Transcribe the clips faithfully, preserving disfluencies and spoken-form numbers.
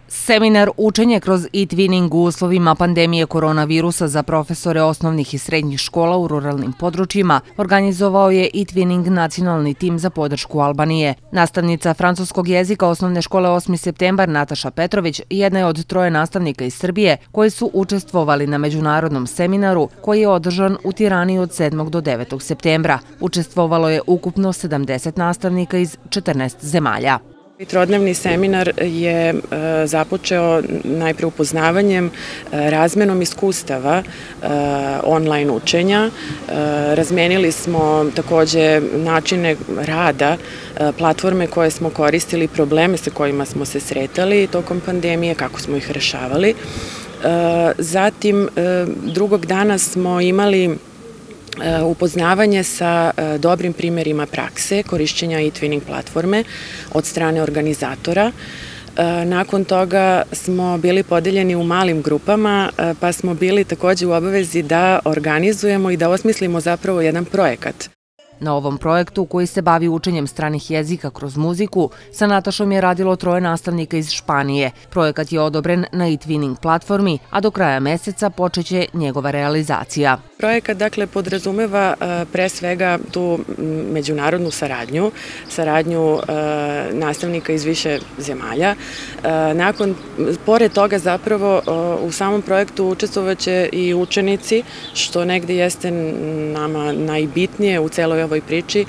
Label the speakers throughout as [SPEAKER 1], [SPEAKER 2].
[SPEAKER 1] Seminar Učenje kroz e-twinning u uslovima pandemije koronavirusa za profesore osnovnih i srednjih škola u ruralnim područjima organizovao je e-twinning nacionalni tim za podršku Albanije. Nastavnica francuskog jezika osnovne škole osmi septembar Nataša Petrović jedna je od troje nastavnika iz Srbije koji su učestvovali na međunarodnom seminaru koji je održan u Tirani od sedmog do devetog septembra. Učestvovalo je ukupno sedamdeset nastavnika iz četrnaest zemalja.
[SPEAKER 2] Trodnevni seminar je započeo najpre upoznavanjem, razmenom iskustava online učenja. Razmenili smo takođe načine rada, platforme koje smo koristili, probleme sa kojima smo se sretali tokom pandemije, kako smo ih rešavali. Zatim, drugog dana smo imali upoznavanje sa dobrim primjerima prakse korišćenja e-twinning platforme od strane organizatora. Nakon toga smo bili podeljeni u malim grupama, pa smo bili takođe u obavezi da organizujemo i da osmislimo zapravo jedan projekat.
[SPEAKER 1] Na ovom projektu, koji se bavi učenjem stranih jezika kroz muziku, sa Natašom je radilo troje nastavnika iz Španije. Projekat je odobren na e-twinning platformi, a do kraja meseca počeće njegova realizacija.
[SPEAKER 2] Projekat, dakle, podrazumeva pre svega tu međunarodnu saradnju, saradnju nastavnika iz više zemalja. Nakon, pored toga zapravo u samom projektu učestvovaće i učenici, što negde jeste nama najbitnije u celoj ovoj priči.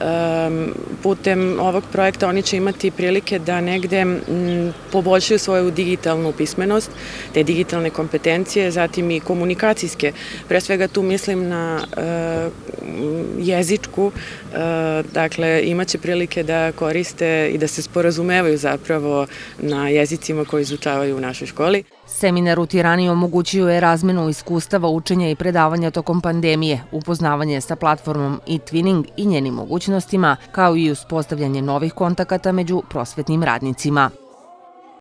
[SPEAKER 2] Putem ovog projekta oni će imati prilike da negde poboljšaju svoju digitalnu pismenost, te digitalne kompetencije, zatim i komunikacijske. Pre svega tu mislim na jezičku, dakle imaće prilike da koriste i da se sporazumevaju zapravo na jezicima koje izučavaju u našoj školi.
[SPEAKER 1] Seminar u Tirani omogućio je razmenu iskustava učenja i predavanja tokom pandemije, upoznavanje sa platformom e-twinning i njenim mogućnostima, kao i uspostavljanje novih kontakata među prosvetnim radnicima.